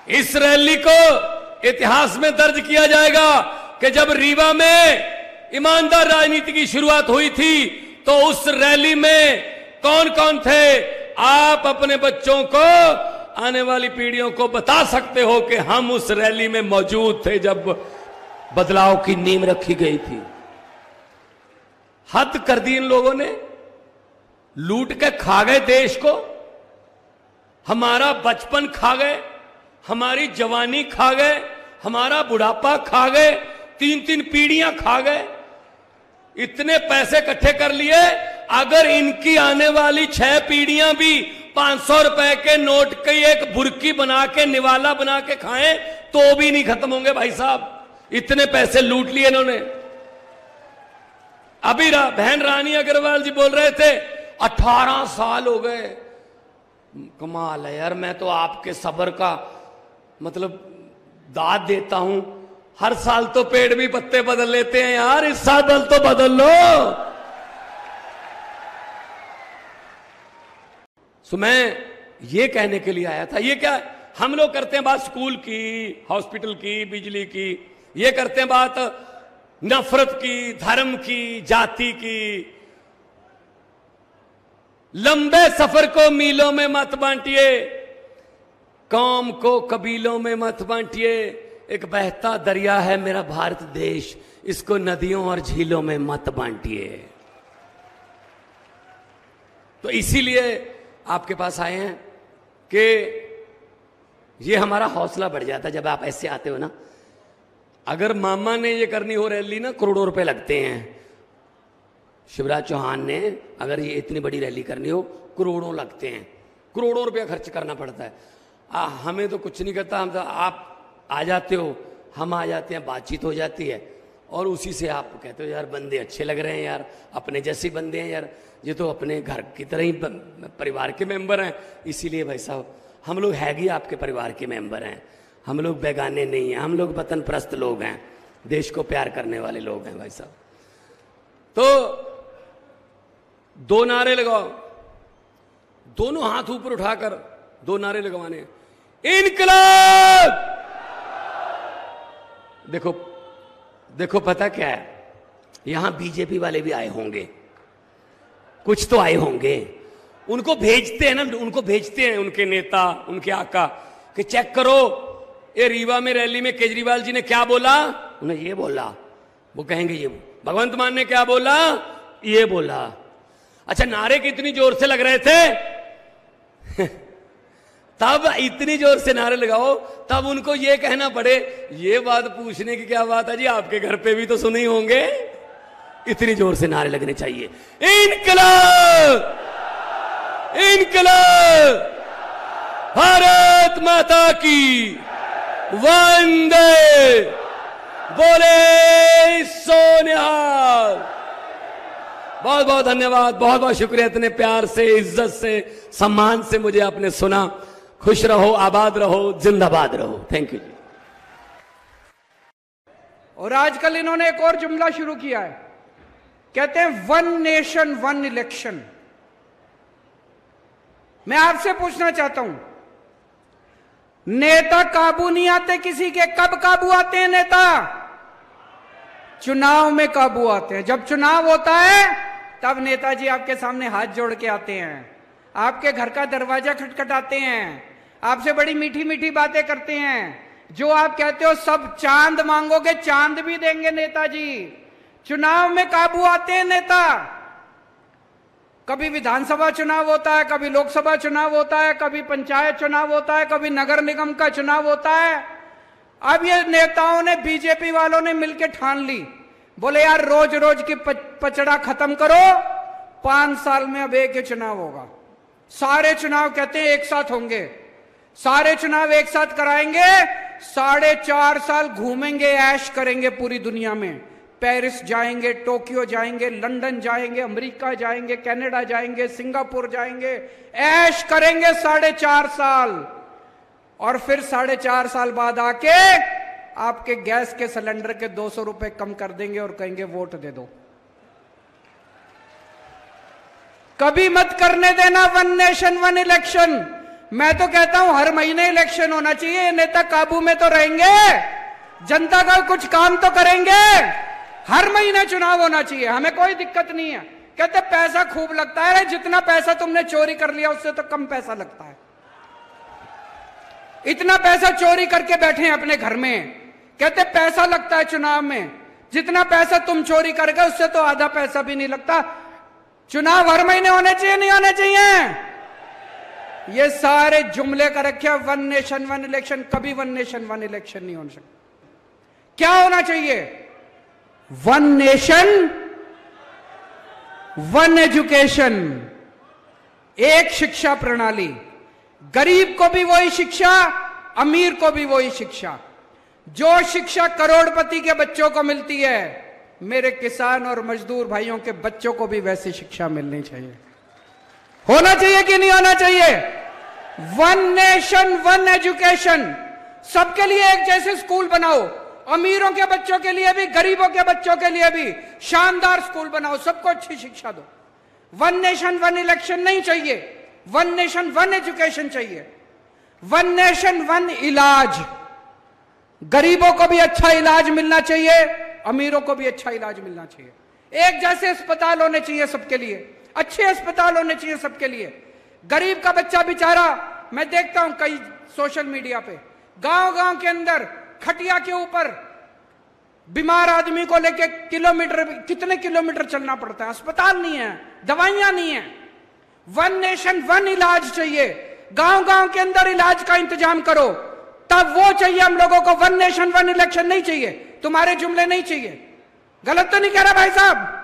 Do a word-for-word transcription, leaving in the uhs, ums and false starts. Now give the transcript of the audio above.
इस रैली को इतिहास में दर्ज किया जाएगा कि जब रीवा में ईमानदार राजनीति की शुरुआत हुई थी तो उस रैली में कौन कौन थे। आप अपने बच्चों को, आने वाली पीढ़ियों को बता सकते हो कि हम उस रैली में मौजूद थे जब बदलाव की नींव रखी गई थी। हद कर दी इन लोगों ने, लूट के खा गए देश को, हमारा बचपन खा गए, हमारी जवानी खा गए, हमारा बुढ़ापा खा गए, तीन तीन पीढ़ियां खा गए। इतने पैसे इकट्ठे कर लिए, अगर इनकी आने वाली छह पीढ़ियां भी पांच सौ रुपए के नोट की एक बुर्की बना के, निवाला बना के खाएं तो भी नहीं खत्म होंगे भाई साहब। इतने पैसे लूट लिए इन्होंने। अभी रा, बहन रानी अग्रवाल जी बोल रहे थे अठारह साल हो गए। कमाल है यार, मैं तो आपके सब्र का मतलब दाद देता हूं। हर साल तो पेड़ भी पत्ते बदल लेते हैं यार, इस साल तो बदल लो। सो मैं ये कहने के लिए आया था, ये क्या हम लोग करते हैं बात स्कूल की, हॉस्पिटल की, बिजली की, ये करते हैं बात नफरत की, धर्म की, जाति की। लंबे सफर को मीलों में मत बांटिए, कौम को कबीलों में मत बांटिए। एक बहता दरिया है मेरा भारत देश, इसको नदियों और झीलों में मत बांटिए। तो इसीलिए आपके पास आए हैं कि ये हमारा हौसला बढ़ जाता है जब आप ऐसे आते हो ना। अगर मामा ने ये करनी हो रैली ना, करोड़ों रुपए लगते हैं। शिवराज चौहान ने अगर ये इतनी बड़ी रैली करनी हो, करोड़ों लगते हैं, करोड़ों रुपया खर्च करना पड़ता है। आ, हमें तो कुछ नहीं करता, हम तो आप आ जाते हो, हम आ जाते हैं, बातचीत हो जाती है और उसी से आप कहते हो यार बंदे अच्छे लग रहे हैं यार, अपने जैसे बंदे हैं यार, ये तो अपने घर की तरह ही परिवार के मेंबर हैं। इसीलिए भाई साहब हम लोग है ही आपके परिवार के मेंबर हैं, हम लोग बेगाने नहीं हैं, हम लोग वतन प्रस्त लोग हैं, देश को प्यार करने वाले लोग हैं भाई साहब। तो दो नारे लगाओ, दोनों हाथ ऊपर उठाकर दो नारे लगवाने, इनकलाब। देखो देखो पता क्या है, यहां बीजेपी वाले भी आए होंगे, कुछ तो आए होंगे, उनको भेजते हैं ना, उनको भेजते हैं उनके नेता, उनके आका कि चेक करो ये रीवा में रैली में केजरीवाल जी ने क्या बोला, उन्हें ये बोला, वो कहेंगे ये, भगवंत मान ने क्या बोला, ये बोला। अच्छा नारे कितनी जोर से लग रहे थे तब इतनी जोर से नारे लगाओ, तब उनको ये कहना पड़े, ये बात पूछने की क्या बात है जी, आपके घर पे भी तो सुने ही होंगे। इतनी जोर से नारे लगने चाहिए, इनकलाब इनकलाब, भारत माता की वंदे, बोले सोनिहाल। बहुत बहुत धन्यवाद, बहुत बहुत शुक्रिया, इतने प्यार से, इज्जत से, सम्मान से मुझे आपने सुना। खुश रहो, आबाद रहो, जिंदाबाद रहो। थैंक यू जी। और आजकल इन्होंने एक और जुमला शुरू किया है, कहते हैं वन नेशन वन इलेक्शन। मैं आपसे पूछना चाहता हूं, नेता काबू नहीं आते किसी के, कब काबू आते हैं नेता? चुनाव में काबू आते हैं। जब चुनाव होता है तब नेताजी आपके सामने हाथ जोड़ के आते हैं, आपके घर का दरवाजा खटखटाते हैं, आपसे बड़ी मीठी मीठी बातें करते हैं। जो आप कहते हो सब चांद मांगोगे, चांद भी देंगे नेताजी। चुनाव में काबू आते हैं नेता। कभी विधानसभा चुनाव होता है, कभी लोकसभा चुनाव होता है, कभी पंचायत चुनाव होता है, कभी नगर निगम का चुनाव होता है। अब ये नेताओं ने, बीजेपी वालों ने मिलकर ठान ली, बोले यार रोज रोज की पचड़ा खत्म करो, पांच साल में अब एक ही चुनाव होगा। सारे चुनाव कहते हैं एक साथ होंगे, सारे चुनाव एक साथ कराएंगे, साढ़े चार साल घूमेंगे, ऐश करेंगे पूरी दुनिया में। पेरिस जाएंगे, टोक्यो जाएंगे, लंदन जाएंगे, अमेरिका जाएंगे, कनाडा जाएंगे, सिंगापुर जाएंगे, ऐश करेंगे साढ़े चार साल। और फिर साढ़े चार साल बाद आके आपके गैस के सिलेंडर के दो सौ रुपए कम कर देंगे और कहेंगे वोट दे दो। कभी मत करने देना वन नेशन वन इलेक्शन। मैं तो कहता हूं हर महीने इलेक्शन होना चाहिए। नेता काबू में तो रहेंगे, जनता का कुछ काम तो करेंगे। हर महीने चुनाव होना चाहिए, हमें कोई दिक्कत नहीं है। कहते पैसा खूब लगता है, जितना पैसा तुमने चोरी कर लिया उससे तो कम पैसा लगता है। इतना पैसा चोरी करके बैठे हैं अपने घर में, कहते पैसा लगता है चुनाव में। जितना पैसा तुम चोरी कर गए उससे तो आधा पैसा भी नहीं लगता। चुनाव हर महीने होने चाहिए, नहीं होने चाहिए? ये सारे जुमले का रखे वन नेशन वन इलेक्शन, कभी वन नेशन वन इलेक्शन नहीं हो सकता। क्या होना चाहिए? वन नेशन वन एजुकेशन, एक शिक्षा प्रणाली। गरीब को भी वही शिक्षा, अमीर को भी वही शिक्षा। जो शिक्षा करोड़पति के बच्चों को मिलती है, मेरे किसान और मजदूर भाइयों के बच्चों को भी वैसी शिक्षा मिलनी चाहिए। होना चाहिए कि नहीं होना चाहिए? वन नेशन वन एजुकेशन, सबके लिए एक जैसे स्कूल बनाओ। अमीरों के बच्चों के लिए भी, गरीबों के बच्चों के लिए भी शानदार स्कूल बनाओ, सबको अच्छी शिक्षा दो। वन नेशन वन इलेक्शन नहीं चाहिए, वन नेशन वन एजुकेशन चाहिए। वन नेशन वन इलाज, गरीबों को भी अच्छा इलाज मिलना चाहिए, अमीरों को भी अच्छा इलाज मिलना चाहिए। एक जैसे अस्पताल होने चाहिए सबके लिए, अच्छे अस्पताल होने चाहिए सबके लिए। गरीब का बच्चा बेचारा, मैं देखता हूं कई सोशल मीडिया पे, गांव गांव के अंदर खटिया के ऊपर बीमार आदमी को लेके किलोमीटर, कितने किलोमीटर चलना पड़ता है, अस्पताल नहीं है, दवाइयां नहीं है। वन नेशन वन इलाज चाहिए, गांव गांव के अंदर इलाज का इंतजाम करो, तब वो चाहिए हम लोगों को। वन नेशन वन इलेक्शन नहीं चाहिए, तुम्हारे जुमले नहीं चाहिए। गलत तो नहीं कह रहा भाई साहब?